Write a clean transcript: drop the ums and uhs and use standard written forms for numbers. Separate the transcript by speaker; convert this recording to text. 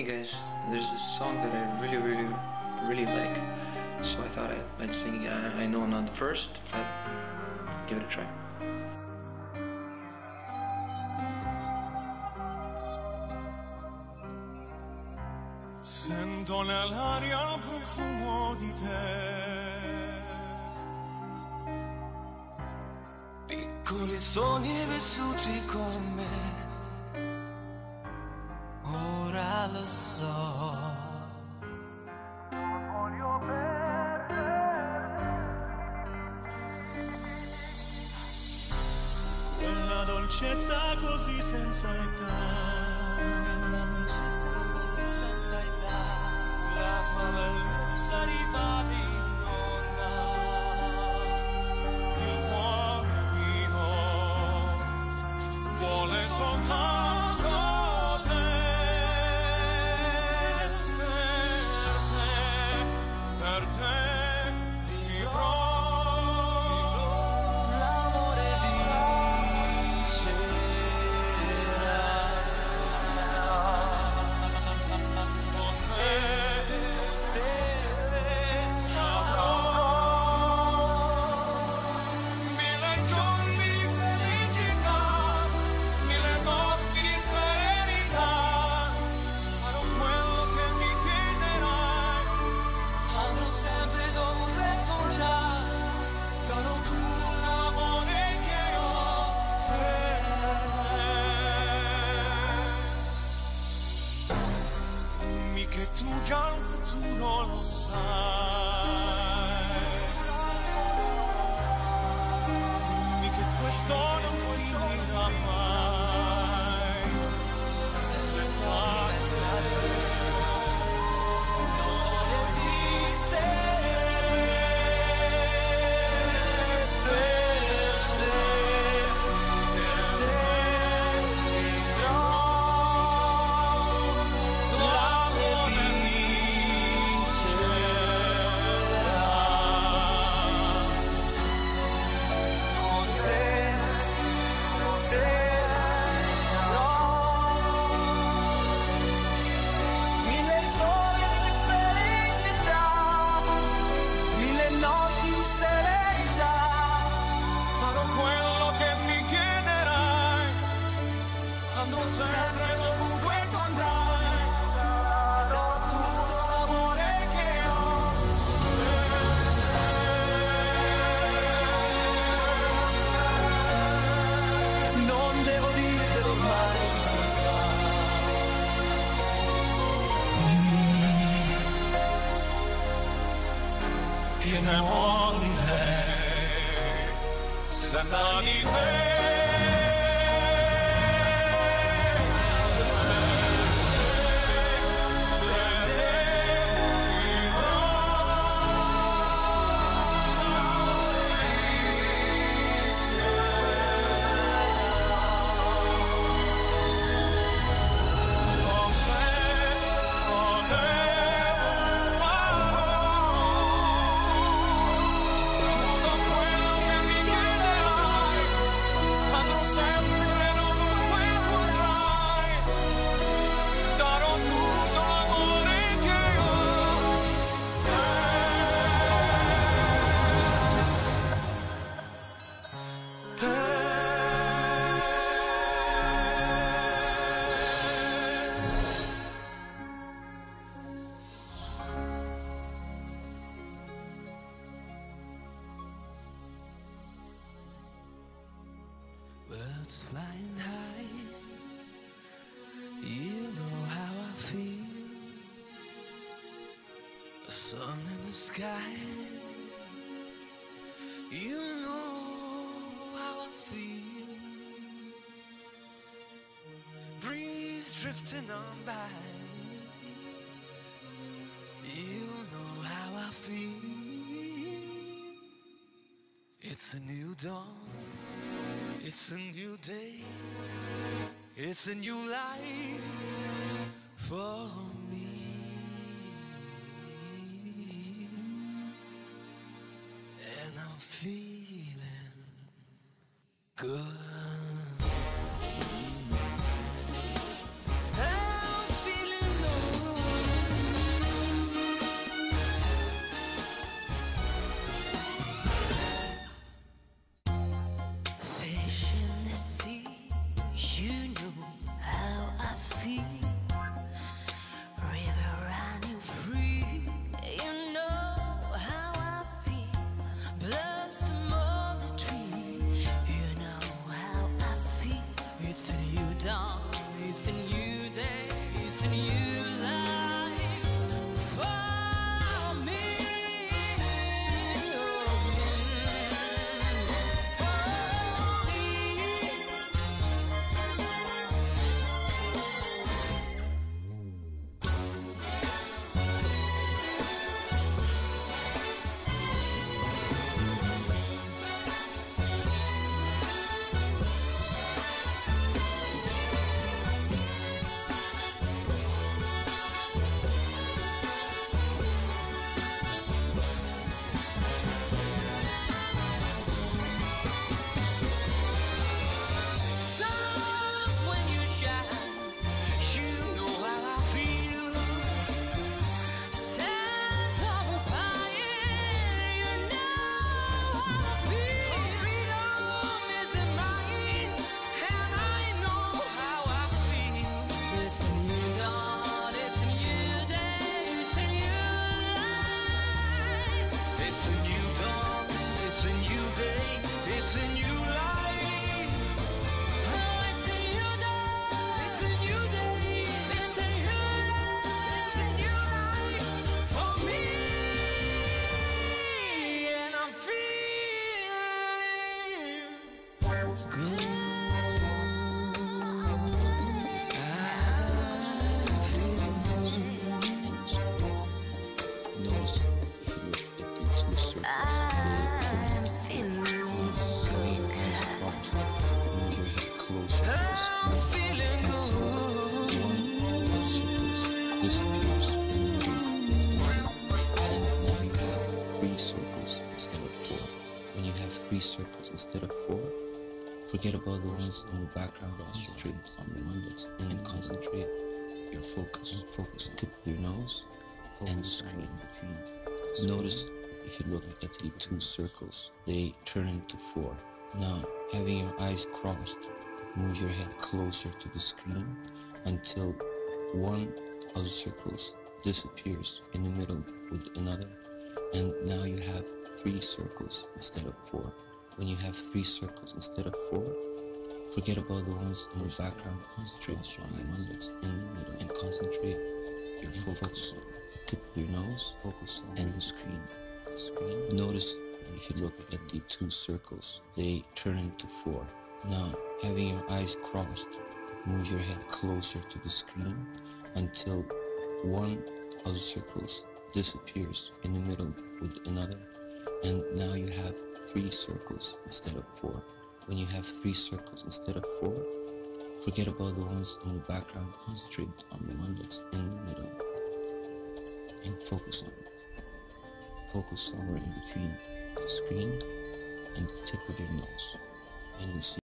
Speaker 1: hey guys, there's this song that I really like, so I thought I'd sing. I know I'm not the first, but give it a try.
Speaker 2: Sento nell'aria il profumo di te, piccoli sogni vissuti con me. Ora lo so, non voglio perdere quella dolcezza così senza età, quella dolcezza così senza età, la tua bellezza rifa di donna, il cuore mio vuole soltanto per te vivrò, l'amore vincerà, con te avrò mille giorni di felicità, mille notti di serenità, farò quello che mi chiederai, andrò sempre dove tornare, darò tutto l'amore che ho per te. Dimmi che tu già il futuro lo sai, dimmi che questo non finirà mai, senza te non esistere, per te vivrò, l'amore vincerà, con te avrò mille giorni di felicità, mille notti di serenità, farò quello che mi chiederai, andrò sempre dovunque tu andrai, darò tutto l'amore che ho per te. Non devo dirtelo ormai, ce lo sai. Ti morirei senza di te. Birds flying high, you know how I feel. A sun in the sky, you know how I feel. Breeze drifting on by, you know how I feel. It's a new dawn, it's a new day, it's a new life for me. And I'm feeling good. I'm feeling low.
Speaker 3: Forget about the ones in the background. Concentrate on the one that's in and concentrate your focus. Focus on the tip of your nose and the screen between. Notice if you look at the two circles, they turn into four. Now, having your eyes crossed, move your head closer to the screen until one of the circles disappears in the middle with another, and now you have 3 circles instead of 4. When you have 3 circles instead of 4, forget about the ones in the background. Concentrate on the one that's in the middle and concentrate your focus on the tip of your nose, focus on and the screen. Notice if you look at the 2 circles, they turn into 4. Now, having your eyes crossed, move your head closer to the screen until one of the circles disappears in the middle with another, and now you have 3 circles instead of 4. When you have 3 circles instead of 4, forget about the ones in the background. Concentrate on the one that's in the middle and focus on it. Focus somewhere in between the screen and the tip of your nose, and you'll see